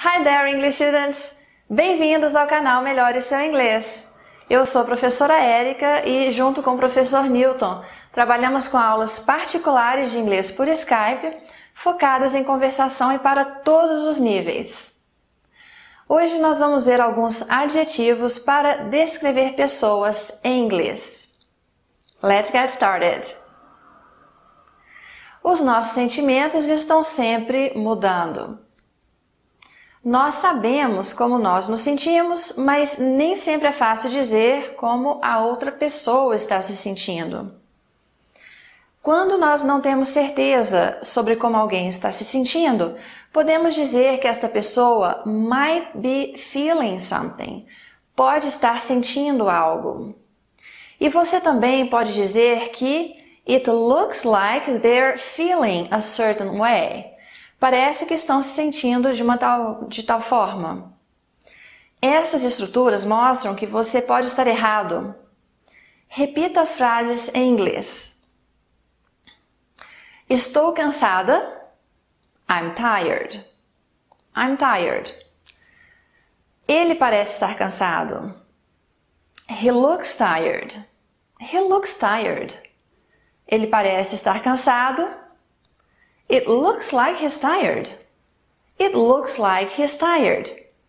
Hi there, English students! Bem-vindos ao canal Melhore Seu Inglês. Eu sou a professora Érica e, junto com o professor Newton, trabalhamos com aulas particulares de inglês por Skype, focadas em conversação e para todos os níveis. Hoje nós vamos ver alguns adjetivos para descrever pessoas em inglês. Let's get started! Os nossos sentimentos estão sempre mudando. Nós sabemos como nós nos sentimos, mas nem sempre é fácil dizer como a outra pessoa está se sentindo. Quando nós não temos certeza sobre como alguém está se sentindo, podemos dizer que esta pessoa might be feeling something, pode estar sentindo algo. E você também pode dizer que it looks like they're feeling a certain way. Parece que estão se sentindo de tal forma. Essas estruturas mostram que você pode estar errado. Repita as frases em inglês. Estou cansada. I'm tired. I'm tired. Ele parece estar cansado. He looks tired. He looks tired. Ele parece estar cansado. It looks like he's tired. It looks like he's tired.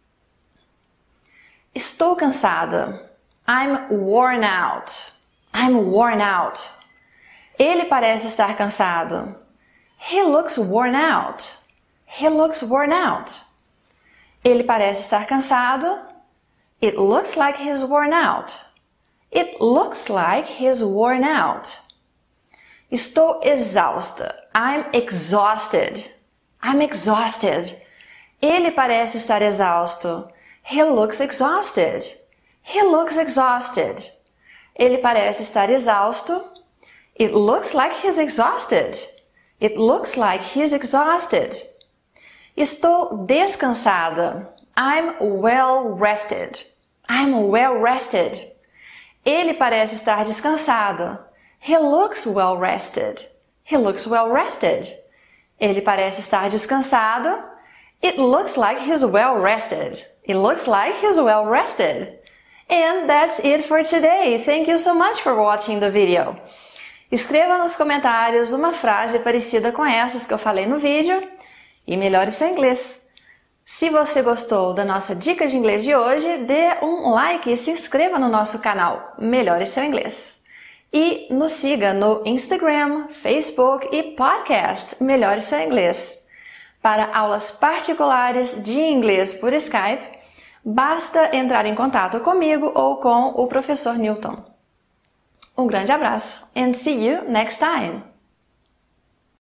Estou cansada. I'm worn out. I'm worn out. Ele parece estar cansado. He looks worn out. He looks worn out. Ele parece estar cansado. It looks like he's worn out. It looks like he's worn out. Estou exausta. I'm exhausted. I'm exhausted. Ele parece estar exausto. He looks exhausted. He looks exhausted. Ele parece estar exausto. It looks like he's exhausted. It looks like he's exhausted. Estou descansada. I'm well rested. I'm well rested. Ele parece estar descansado. He looks well rested. He looks well rested. Ele parece estar descansado. It looks like he's well rested. It looks like he's well rested. And that's it for today. Thank you so much for watching the video. Escreva nos comentários uma frase parecida com essas que eu falei no vídeo e melhore seu inglês. Se você gostou da nossa dica de inglês de hoje, dê um like e se inscreva no nosso canal Melhore Seu Inglês. E nos siga no Instagram, Facebook e podcast Melhore Seu Inglês. Para aulas particulares de inglês por Skype, basta entrar em contato comigo ou com o professor Newton. Um grande abraço and see you next time!